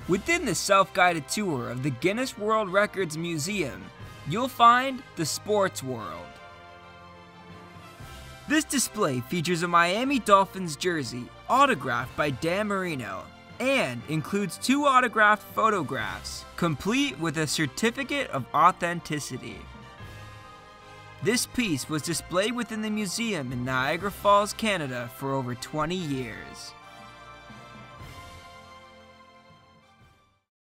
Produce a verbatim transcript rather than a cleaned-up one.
Within the self-guided tour of the Guinness World Records Museum, you'll find the sports world. This display features a Miami Dolphins jersey autographed by Dan Marino and includes two autographed photographs, complete with a certificate of authenticity. This piece was displayed within the museum in Niagara Falls, Canada for over twenty years.